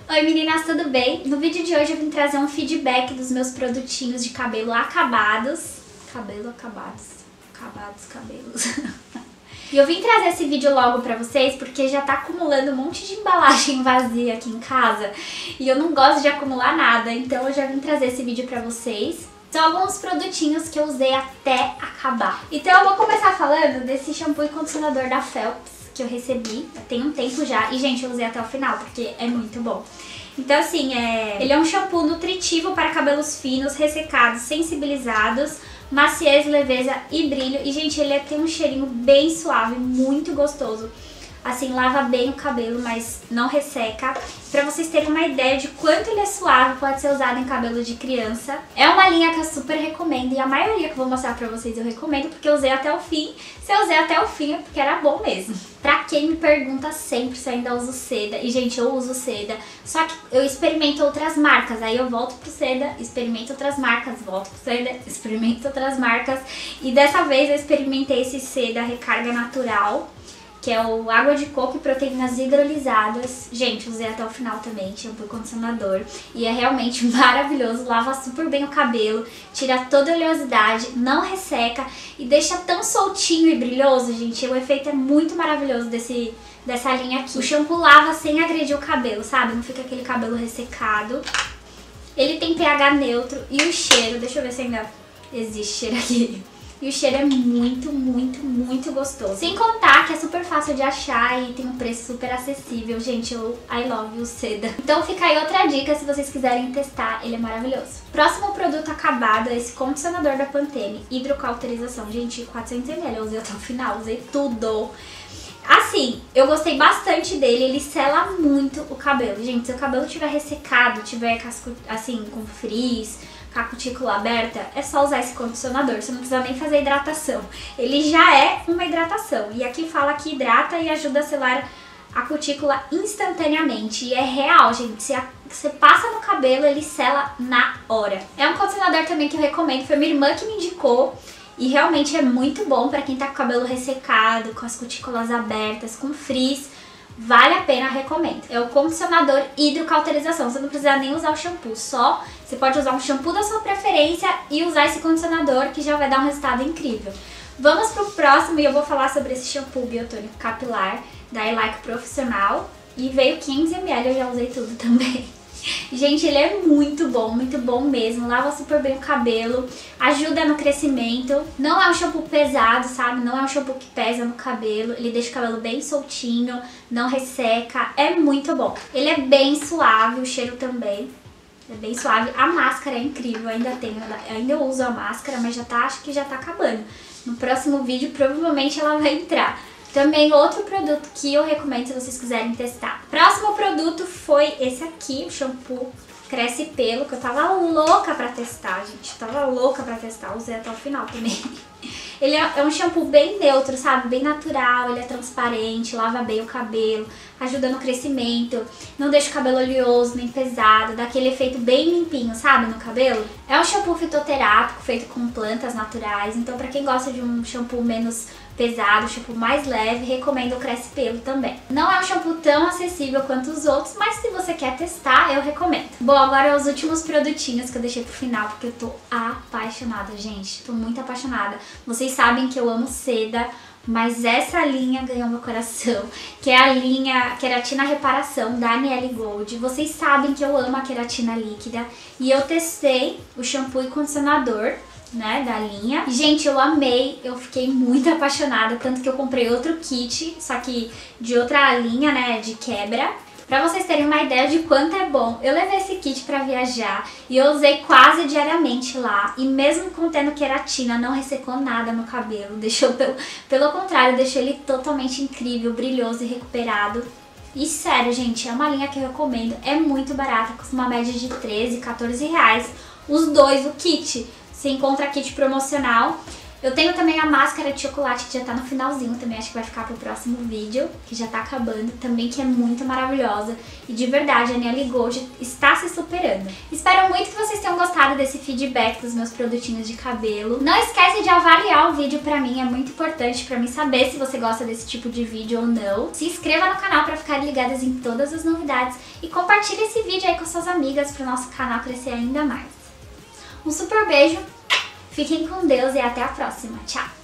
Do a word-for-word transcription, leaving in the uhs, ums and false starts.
Oi meninas, tudo bem? No vídeo de hoje eu vim trazer um feedback dos meus produtinhos de cabelo acabados. Cabelo acabados. Acabados cabelos. E eu vim trazer esse vídeo logo pra vocês porque já tá acumulando um monte de embalagem vazia aqui em casa. E eu não gosto de acumular nada, então eu já vim trazer esse vídeo pra vocês. São alguns produtinhos que eu usei até acabar. Então eu vou começar falando desse shampoo e condicionador da Phelps que eu recebi, tem um tempo já, e gente, eu usei até o final, porque é muito bom. Então assim, é... ele é um shampoo nutritivo para cabelos finos, ressecados, sensibilizados, maciez, leveza e brilho. E gente, ele tem um cheirinho bem suave, muito gostoso. Assim, lava bem o cabelo, mas não resseca. Pra vocês terem uma ideia de quanto ele é suave, pode ser usado em cabelo de criança. É uma linha que eu super recomendo, e a maioria que eu vou mostrar pra vocês eu recomendo, porque eu usei até o fim. Se eu usei até o fim é porque era bom mesmo. Pra quem me pergunta sempre se eu ainda uso seda, e gente, eu uso seda, só que eu experimento outras marcas, aí eu volto pro seda, experimento outras marcas, volto pro seda, experimento outras marcas. E dessa vez eu experimentei esse seda recarga natural, que é o água de coco e proteínas hidrolisadas. Gente, usei até o final também, shampoo e condicionador. E é realmente maravilhoso, lava super bem o cabelo, tira toda a oleosidade, não resseca e deixa tão soltinho e brilhoso, gente. O efeito é muito maravilhoso desse, dessa linha aqui. O shampoo lava sem agredir o cabelo, sabe? Não fica aquele cabelo ressecado. Ele tem pH neutro e o cheiro, deixa eu ver se ainda existe cheiro aqui. E o cheiro é muito, muito, muito gostoso. Sem contar que é super fácil de achar e tem um preço super acessível. Gente, eu I love o seda. Então fica aí outra dica se vocês quiserem testar, ele é maravilhoso. Próximo produto acabado é esse condicionador da Pantene, hidrocauterização. Gente, quatrocentos mililitros, eu usei até o final, usei tudo. Assim, eu gostei bastante dele, ele sela muito o cabelo. Gente, se o cabelo tiver ressecado, tiver casco, assim, com frizz, com a cutícula aberta, é só usar esse condicionador, você não precisa nem fazer hidratação. Ele já é uma hidratação, e aqui fala que hidrata e ajuda a selar a cutícula instantaneamente. E é real, gente, se a, você passa no cabelo, ele sela na hora. É um condicionador também que eu recomendo, foi minha irmã que me indicou. E realmente é muito bom pra quem tá com o cabelo ressecado, com as cutículas abertas, com frizz. Vale a pena, recomendo. É o condicionador hidrocauterização. Você não precisa nem usar o shampoo, só você pode usar um shampoo da sua preferência e usar esse condicionador que já vai dar um resultado incrível. Vamos pro próximo e eu vou falar sobre esse shampoo biotônico capilar da I Like Profissional. E veio quinhentos mililitros, eu já usei tudo também. Gente, ele é muito bom, muito bom mesmo, lava super bem o cabelo, ajuda no crescimento, não é um shampoo pesado, sabe, não é um shampoo que pesa no cabelo, ele deixa o cabelo bem soltinho, não resseca, é muito bom. Ele é bem suave, o cheiro também é bem suave, a máscara é incrível, ainda tenho, ainda eu uso a máscara, mas já tá, acho que já tá acabando. No próximo vídeo provavelmente ela vai entrar. Também outro produto que eu recomendo se vocês quiserem testar. Próximo produto foi esse aqui, o shampoo Cresce Pelo, que eu tava louca pra testar, gente. Tava louca pra testar, usei até o final também. Ele é um shampoo bem neutro, sabe? Bem natural, ele é transparente, lava bem o cabelo, ajuda no crescimento, não deixa o cabelo oleoso nem pesado, dá aquele efeito bem limpinho, sabe? No cabelo. É um shampoo fitoterápico, feito com plantas naturais, então pra quem gosta de um shampoo menos pesado, shampoo mais leve, recomendo o Cresce Pelo também. Não é um shampoo tão acessível quanto os outros, mas se você quer testar, eu recomendo. Bom, agora os últimos produtinhos que eu deixei pro final, porque eu tô apaixonada, gente. Tô muito apaixonada. Vocês sabem que eu amo seda, mas essa linha ganhou meu coração, que é a linha Queratina Reparação da Aniele Gold. Vocês sabem que eu amo a queratina líquida e eu testei o shampoo e condicionador, né, da linha. Gente, eu amei, eu fiquei muito apaixonada, tanto que eu comprei outro kit, só que de outra linha, né, de quebra. Pra vocês terem uma ideia de quanto é bom, eu levei esse kit pra viajar e eu usei quase diariamente lá. E mesmo contendo queratina, não ressecou nada no cabelo, deixou, pelo, pelo contrário, deixou ele totalmente incrível, brilhoso e recuperado. E sério, gente, é uma linha que eu recomendo, é muito barata, custa uma média de treze, quatorze reais, os dois, o kit. Você encontra kit promocional Eu tenho também a máscara de chocolate que já tá no finalzinho, também acho que vai ficar pro próximo vídeo, que já tá acabando, também que é muito maravilhosa. E de verdade, a Nelly Gold está se superando. Espero muito que vocês tenham gostado desse feedback dos meus produtinhos de cabelo. Não esquece de avaliar o vídeo pra mim, é muito importante pra mim saber se você gosta desse tipo de vídeo ou não. Se inscreva no canal pra ficar ligadas em todas as novidades e compartilhe esse vídeo aí com suas amigas pro nosso canal crescer ainda mais. Um super beijo! Fiquem com Deus e até a próxima. Tchau!